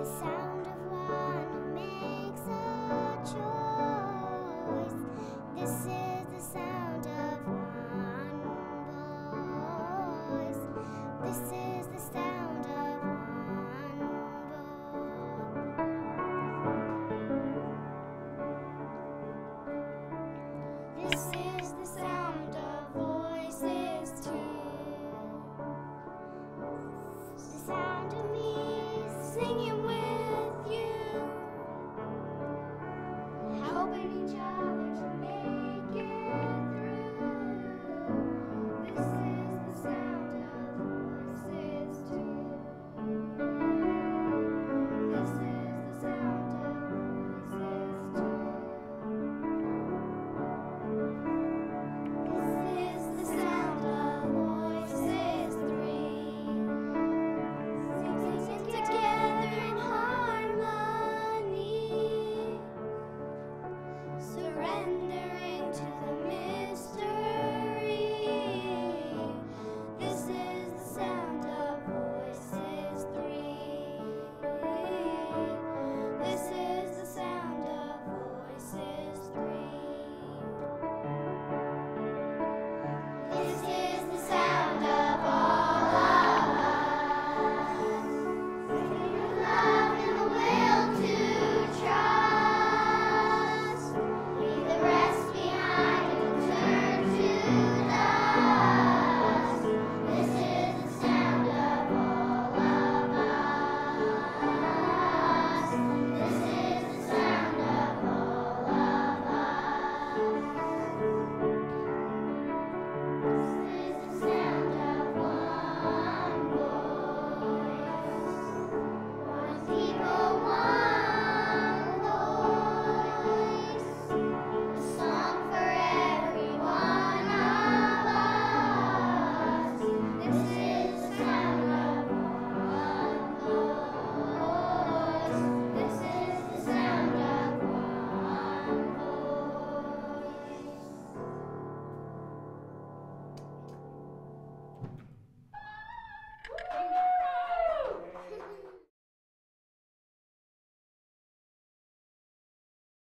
the sound of one who makes a choice. This is the sound of one voice. This is the sound of one voice. This is the sound of voices too. The sound of